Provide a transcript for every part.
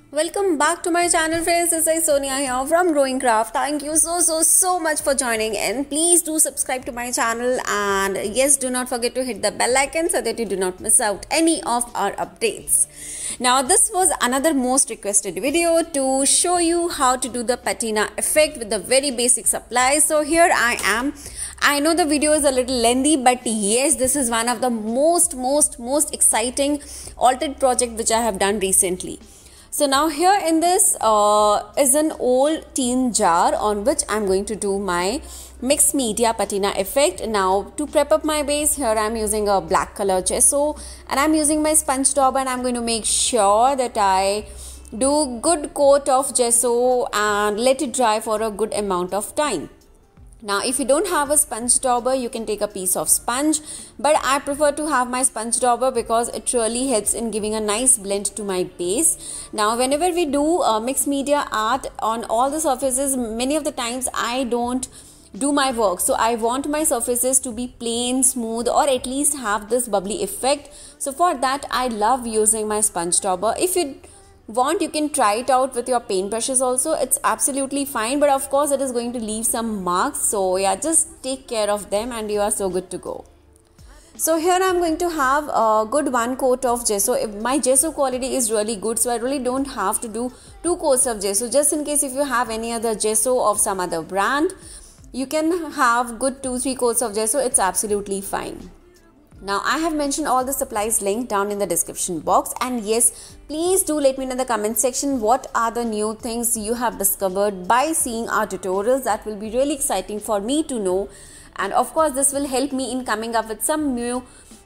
Welcome back to my channel, friends. This is Sonia here from Growing Craft. Thank you so much for joining in. Please do subscribe to my channel, and yes, do not forget to hit the bell icon so that you do not miss out any of our updates. Now this was another most requested video to show you how to do the patina effect with the very basic supplies. So here I am. I know the video is a little lengthy, but yes, this is one of the most exciting altered project which I have done recently. So now here in this is an old tin jar on which I'm going to do my mixed media patina effect. Now to prep up my base, here I'm using a black color gesso and I'm using my sponge dauber, and I'm going to make sure that I do good coat of gesso and let it dry for a good amount of time. Now if you don't have a sponge dauber, you can take a piece of sponge, but I prefer to have my sponge dauber because it really helps in giving a nice blend to my base. Now whenever we do mixed media art on all the surfaces, many of the times I don't do my work, so I want my surfaces to be plain, smooth, or at least have this bubbly effect. So for that I love using my sponge dauber. If you want, you can try it out with your paint brushes also. It's absolutely fine, but of course it is going to leave some marks, so yeah, just take care of them and you are so good to go. So here I'm going to have a good one coat of gesso. My gesso quality is really good, so I really don't have to do 2 coats of gesso. Just in case if you have any other gesso of some other brand, you can have good 2-3 coats of gesso. It's absolutely fine. Now I have mentioned all the supplies link down in the description box, and yes, please do let me know in the comment section what are the new things you have discovered by seeing our tutorials. That will be really exciting for me to know, and of course this will help me in coming up with some more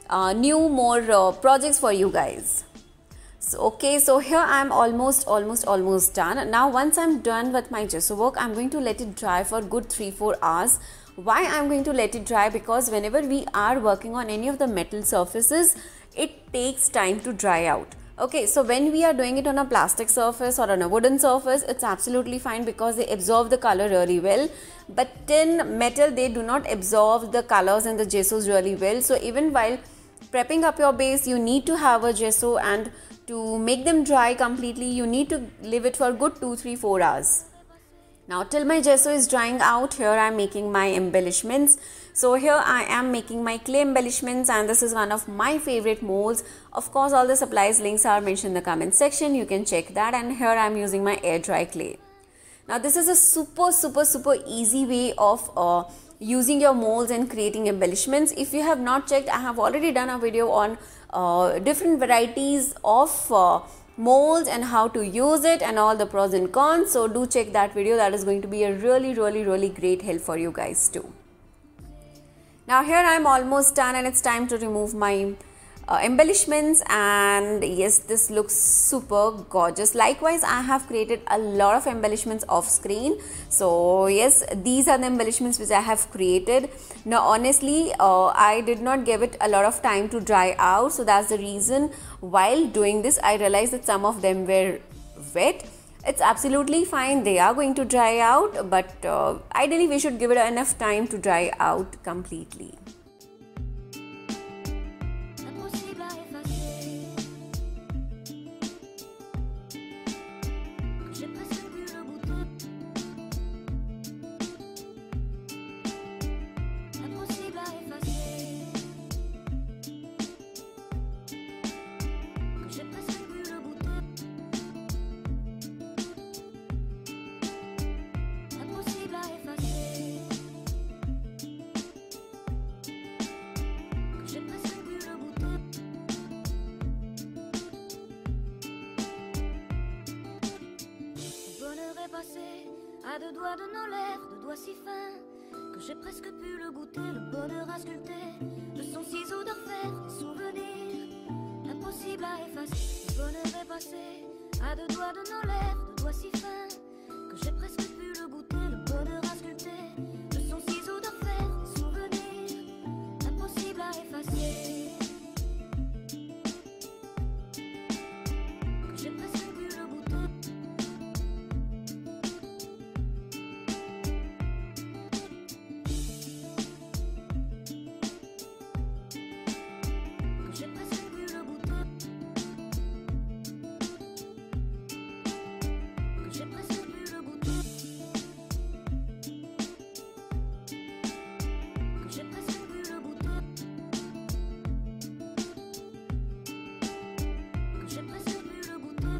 projects for you guys. So here I am almost done. Now once I'm done with my gesso work, I'm going to let it dry for good 3-4 hours. Why I'm going to let it dry? Because whenever we are working on any of the metal surfaces, it takes time to dry out. Okay, so when we are doing it on a plastic surface or on a wooden surface, it's absolutely fine because they absorb the color really well. But tin, metal, they do not absorb the colors and the gessos really well. So even while prepping up your base, you need to have a gesso, and to make them dry completely, you need to leave it for good 2-3-4 hours. Now till my gesso is drying out, here I am making my embellishments. So here I am making my clay embellishments, and this is one of my favorite molds. Of course all the supplies links are mentioned in the comment section, you can check that. And here I am using my air dry clay. Now this is a super easy way of using your molds and creating embellishments. If you have not checked, I have already done a video on different varieties of molds and how to use it and all the pros and cons, so do check that video. That is going to be a really great help for you guys too. Now here I am almost done, and it's time to remove my embellishments, and yes, this looks super gorgeous. Likewise, I have created a lot of embellishments off screen. So yes, these are the embellishments which I have created. Now honestly, I did not give it a lot of time to dry out, so that's the reason while doing this I realized that some of them were wet. It's absolutely fine, they are going to dry out, but ideally we should give it enough time to dry out completely. À 2 doigts de nos lèvres, 2 doigts si fins que j'ai presque pu le goûter, le bonheur à sculpter de son ciseau d'orfèvre, des souvenirs impossible à effacer. Le bonheur est passé à 2 doigts de nos lèvres, 2 doigts si fins que j'ai presque pu le goûter, le bonheur à sculpter de son ciseau d'orfèvre, des souvenirs impossible à effacer. J'ai presque pu le goûter. J'ai presque pu le goûter. j'ai presque pu le goûter, que j'ai presque pu le goûter, que j'ai presque pu le goûter.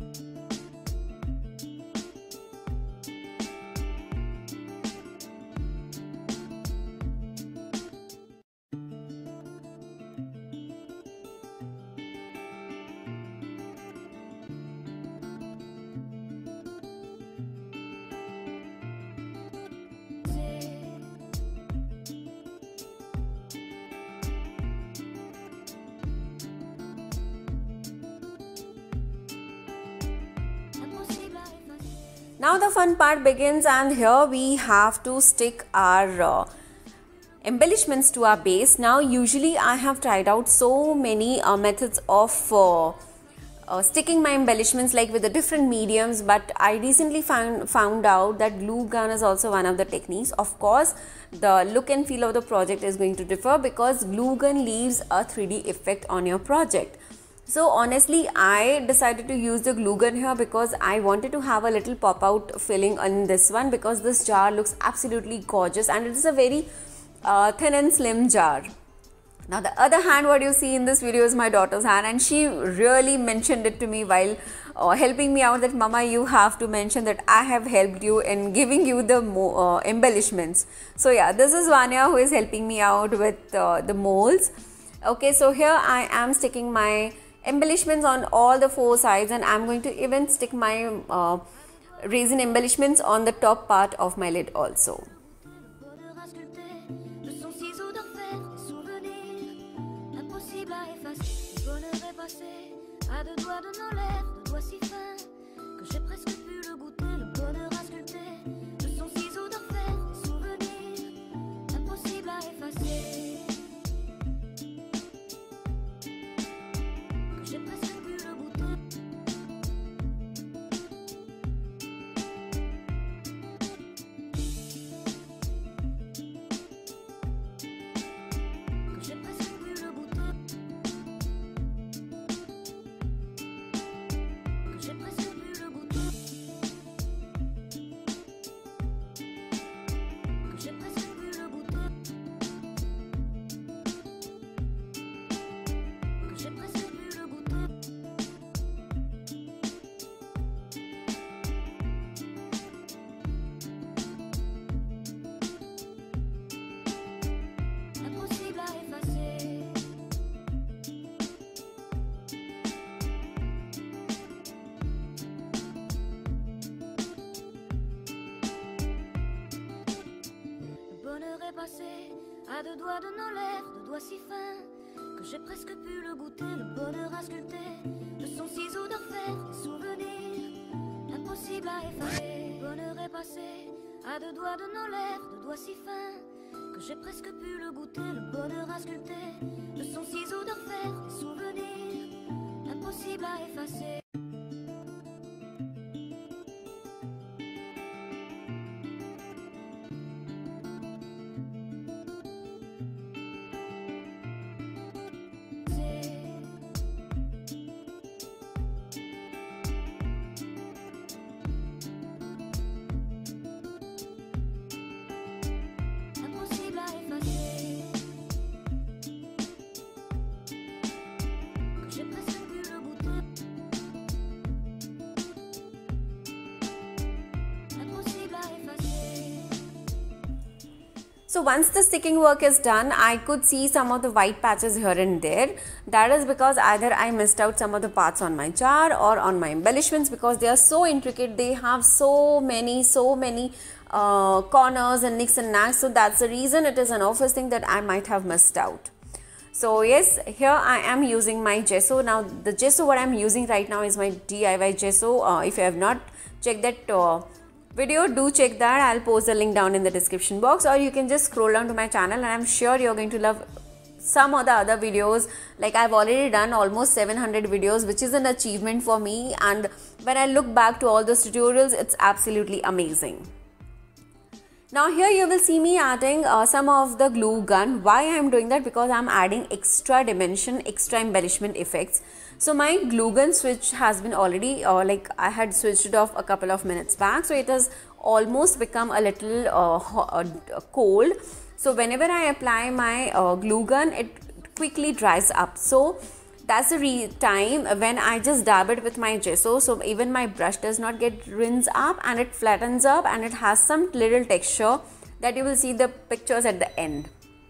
Now the fun part begins, and here we have to stick our embellishments to our base. Now usually I have tried out so many methods of sticking my embellishments, like with the different mediums, but I recently found out that glue gun is also one of the techniques. Of course the look and feel of the project is going to differ because glue gun leaves a 3D effect on your project. So honestly, I decided to use the glue gun here because I wanted to have a little pop out filling on this one, because this jar looks absolutely gorgeous and it is a very thin and slim jar. Now the other hand what you see in this video is my daughter's hand, and she really mentioned it to me while helping me out that Mama, you have to mention that I have helped you in giving you the embellishments. So yeah, this is Vanya who is helping me out with the molds. Okay, so here I am sticking my embellishments on all the four sides, and I'm going to even stick my resin embellishments on the top part of my lid also. À deux doigts de nos lèvres, de doigts si fins que j'ai presque pu le goûter, le bonheur à sculpter de son ciseau d'enfer, souvenir impossible à effacer, que j'ai presque pu le goûter, que j'ai presque pu le goûter. J'ai presque pu le goûter, que j'ai presque pu le goûter, que j'ai presque pu le goûter, impossible à effacer. Passé à deux doigts de nos lèvres, de doigts si fins que j'ai presque pu le goûter, le bonheur à sculpter de son ciseau d'enfer, des souvenirs impossible à effacer. Le bonheur est passé à deux doigts de nos lèvres, de doigts si fins que j'ai presque pu le goûter, le bonheur à sculpter de son ciseau d'enfer, des souvenirs impossible à effacer. So once the sticking work is done, I could see some of the white patches here and there. That is because either I missed out some of the parts on my jar or on my embellishments, because they are so intricate. They have so many corners and nicks and knacks. So that's the reason it is an obvious thing that I might have missed out. So yes, here I am using my gesso. Now the gesso what I am using right now is my DIY gesso. If you have not checked that video, do check that. I'll post the link down in the description box, or you can just scroll down to my channel, and I'm sure you're going to love some of the other videos. Like I've already done almost 700 videos, which is an achievement for me, and when I look back to all those tutorials, it's absolutely amazing. Now here you will see me adding some of the glue gun. Why I'm doing that? Because I'm adding extra dimension, extra embellishment effects. So my glue gun switch has been already like I had switched it off a couple of minutes back, so it has almost become a little cold. So whenever I apply my glue gun, it quickly dries up. So that's the time when I just dab it with my gesso, so even my brush does not get rinsed up, and it flattens up and it has some little texture that you will see the pictures at the end.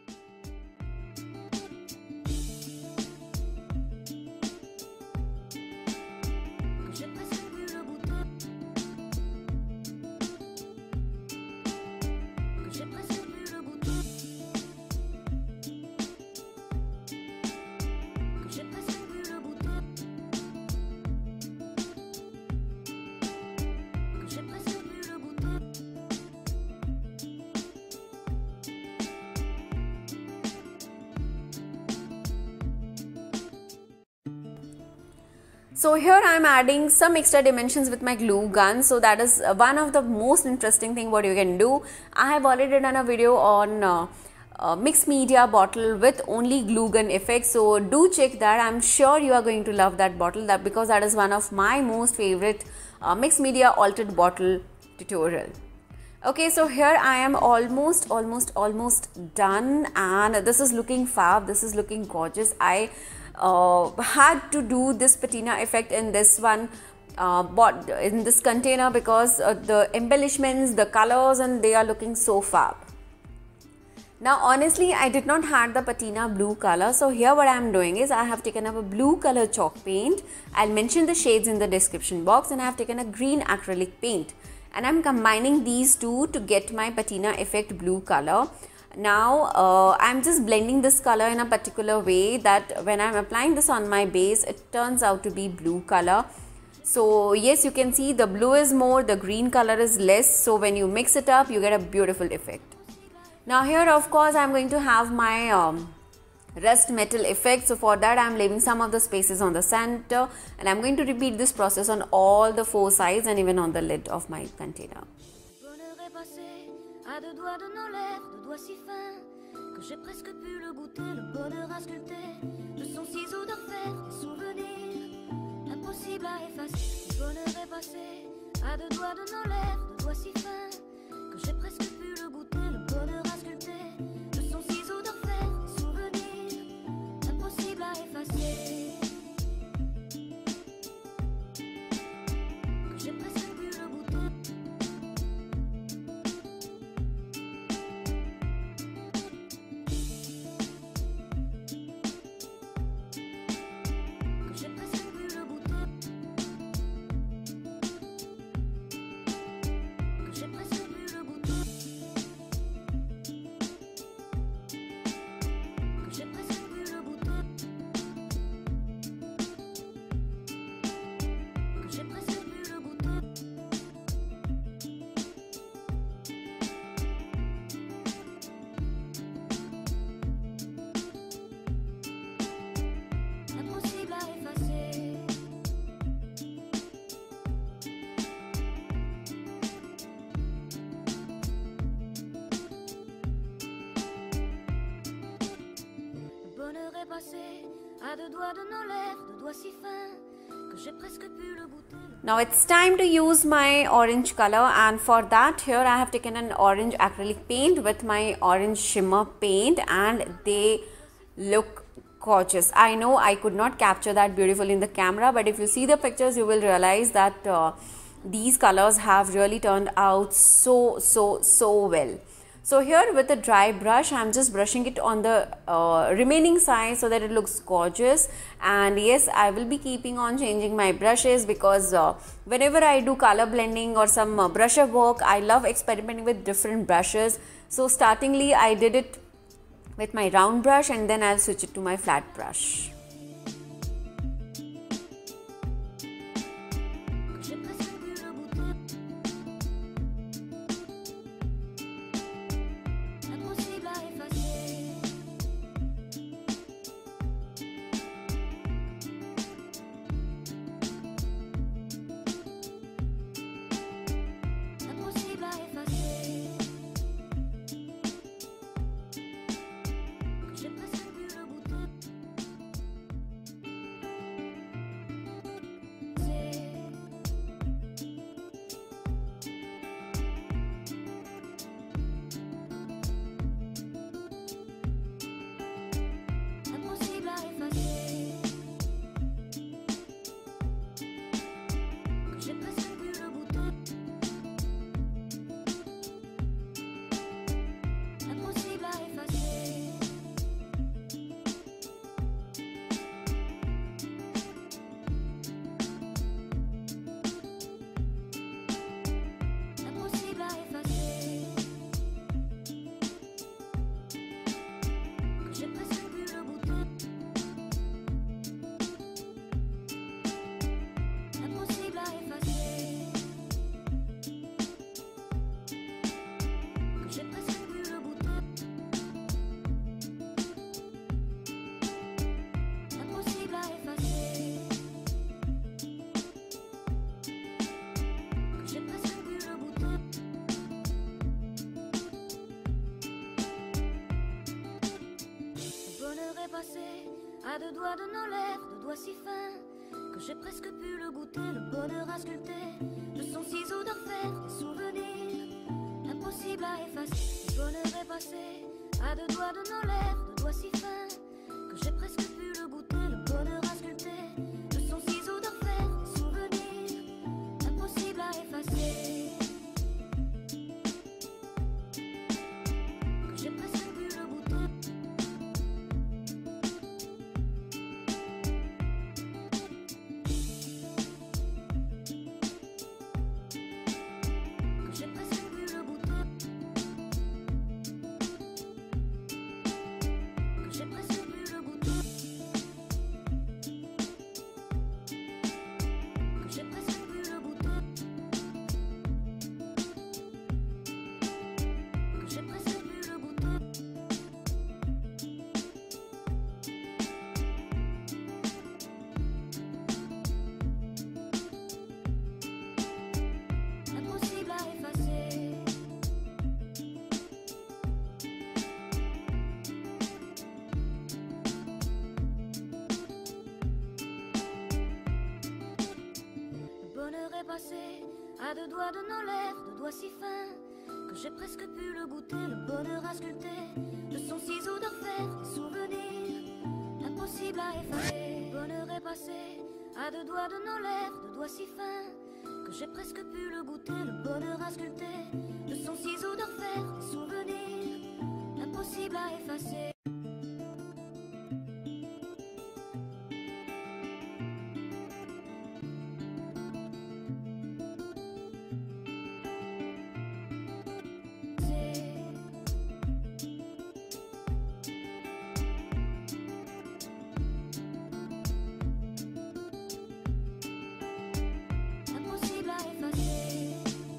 So here I am adding some extra dimensions with my glue gun. So that is one of the most interesting thing what you can do. I have already done a video on mixed media bottle with only glue gun effect. So do check that. I'm sure you are going to love that bottle, because that is one of my most favorite mixed media altered bottle tutorial. Okay, so here I am almost done, and this is looking fab. This is looking gorgeous. I had to do this patina effect in this one in this container, because the embellishments, the colors, and they are looking so fab. Now honestly, I did not have the patina blue color, so here what I am doing is I have taken up a blue color chalk paint. I'll mention the shades in the description box, and I have taken a green acrylic paint, and I'm combining these two to get my patina effect blue color. Now I'm just blending this color in a particular way that when I'm applying this on my base, it turns out to be blue color. So yes, you can see the blue is more, the green color is less. So when you mix it up, you get a beautiful effect. Now here of course I'm going to have my rust metal effect. So for that I'm leaving some of the spaces on the center, and I'm going to repeat this process on all the four sides and even on the lid of my container. À deux doigts de nos lèvres, de doigts si fins que j'ai presque pu le goûter, le bonheur à sculpter de son ciseau d'orfèvre, des souvenirs impossibles à effacer. Le bonheur est passé à deux doigts de nos lèvres, de doigts si fins que j'ai presque pu le goûter, le bonheur à sculpter de son ciseau d'orfèvre, des souvenirs impossibles à effacer. Que j'ai presque pu le goûter. Now it's time to use my orange color, and for that here I have taken an orange acrylic paint with my orange shimmer paint, and they look gorgeous. I know I could not capture that beautifully in the camera, but if you see the pictures you will realize that these colors have really turned out so well. So here with a dry brush, I'm just brushing it on the remaining side so that it looks gorgeous. And yes, I will be keeping on changing my brushes, because whenever I do color blending or some brush up work, I love experimenting with different brushes. So startingly I did it with my round brush, and then I'll switch it to my flat brush. deux doigts de nos lèvres, deux doigts si fins que j'ai presque pu le goûter, le bonheur à sculpter de son ciseau d'orfèvre, des souvenirs impossibles à effacer. Le bonheur est passé à deux doigts de nos lèvres, deux doigts si fins que j'ai presque pu le goûter, le bonheur à sculpter de son ciseau d'orfèvre, des souvenirs impossibles à effacer. Que j'ai presque pu le goûter. J'ai presque pu le goûter. J'ai presque pu le goûter. J'ai presque pu le goûter. J'ai presque pu le goûter. Impossible à effacer. Le bonheur est passé à deux doigts de nos lèvres, deux doigts si fins que j'ai presque pu le goûter, le bonheur à sculpter de son ciseau d'orfèvre, des souvenirs impossible à effacer. Le bonheur est passé à deux doigts de nos lèvres, deux doigts si fins que j'ai presque pu le goûter, le bonheur à sculpter de son ciseau d'orfèvre, des souvenirs impossible à effacer. Impossible à effacer.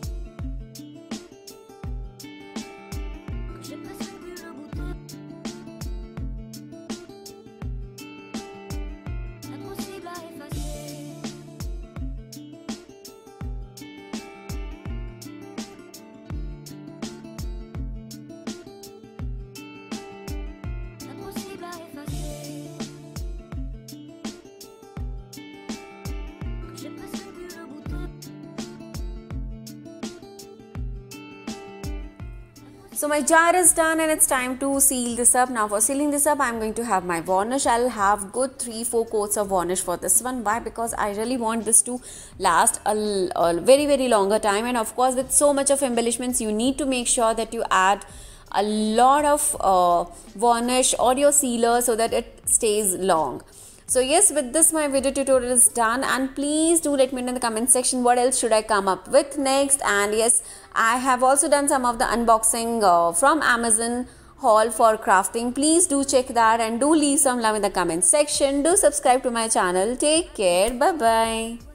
Que j'ai presque pu le goûter. Impossible à effacer. Impossible à effacer. Que j'ai presque pu le goûter. So my jar is done and it's time to seal this up. Now for sealing this up, I'm going to have my varnish. I'll have good 3-4 coats of varnish for this one. Why? Because I really want this to last a very longer time. And of course, with so much of embellishments, you need to make sure that you add a lot of varnish or your sealer so that it stays long. So yes, with this my video tutorial is done, and please do let me know in the comment section what else should I come up with next. And yes, I have also done some of the unboxing from Amazon haul for crafting. Please do check that and do leave some love in the comment section. Do subscribe to my channel. Take care. Bye bye.